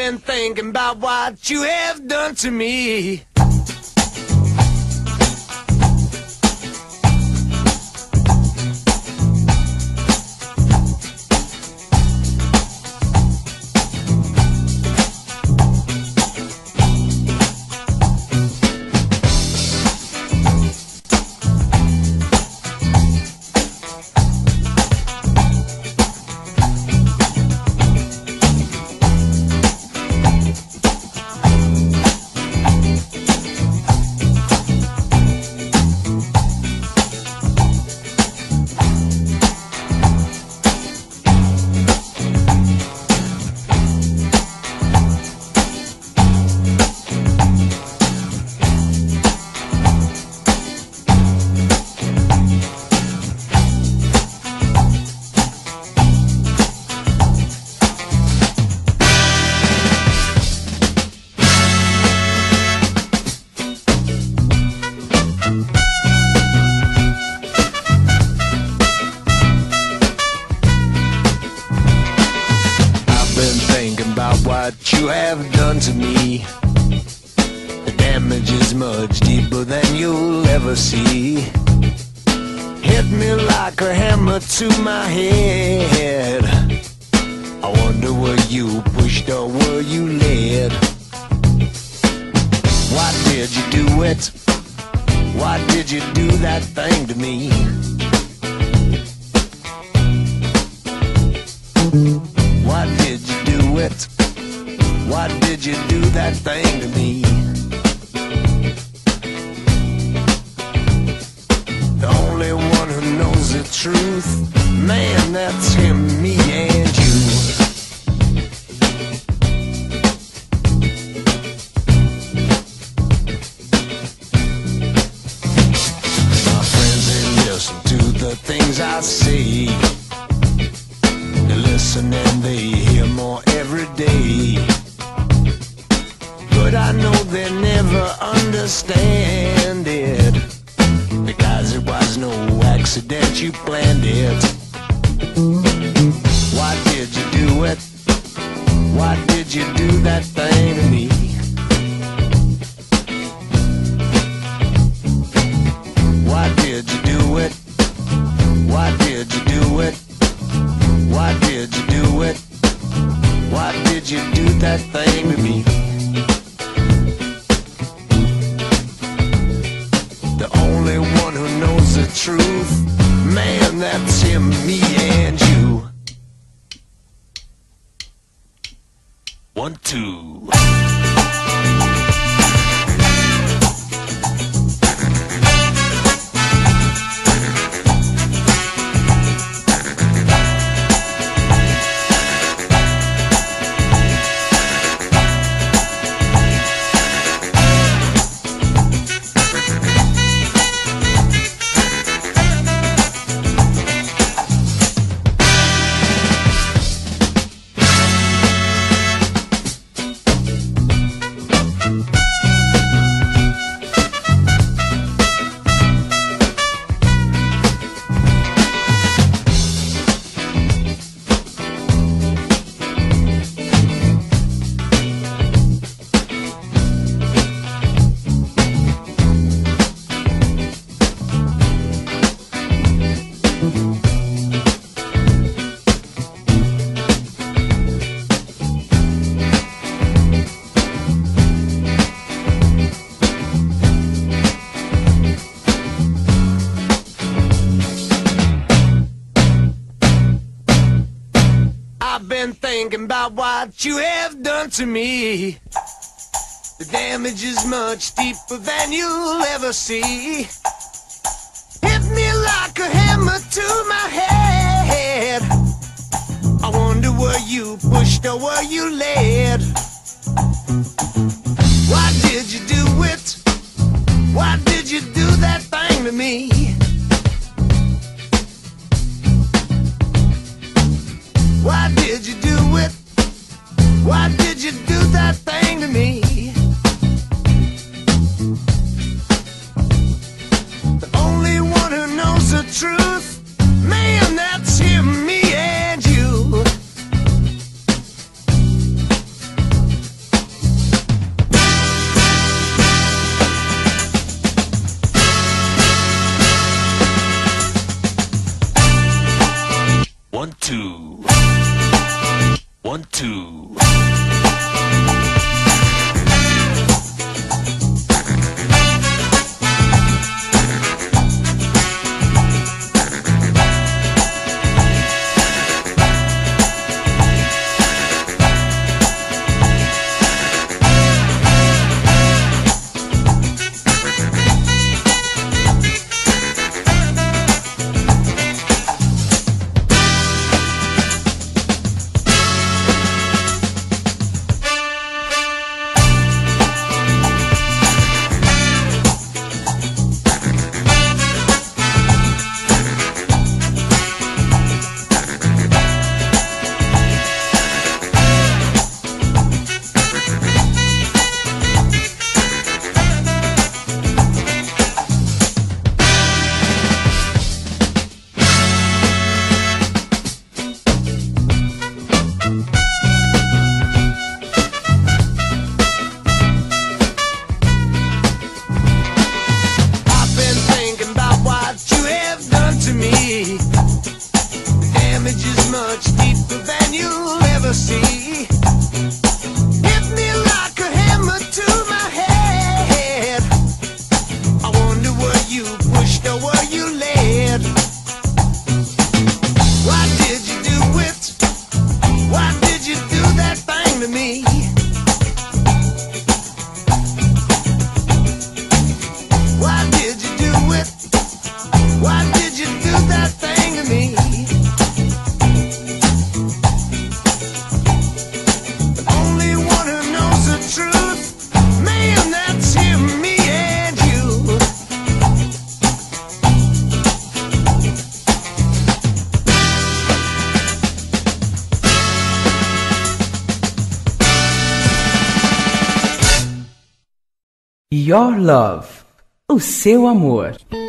been thinking about what you have done to me. What you have done to me, the damage is much deeper than you'll ever see. Hit me like a hammer to my head. I wonder were you pushed or were you led? Why did you do it? Why did you do that thing to me? Why did you do it? Why did you do that thing to me? The only one who knows the truth, man, that's him, me and you. My friends, they listen to the things I say. They listen and they hear more every day. But I know they never understand it, because it was no accident, you planned it. Why did you do it? Why did you do that thing to me? Why did you do it? Why did you do it? Why did you do it? Why did you do that thing to me? The only one who knows the truth, man, that's him, me and you. 1, 2. I've been thinking about what you have done to me. The damage is much deeper than you'll ever see. Hit me like a hammer to my head. I wonder were you pushed or were you led? Why did you do it? Why did you do that thing to me? Why did you do it? Why did you do that thing to me? The only one who knows the truth, man, that's him, me and you. to. Your Love, o seu amor.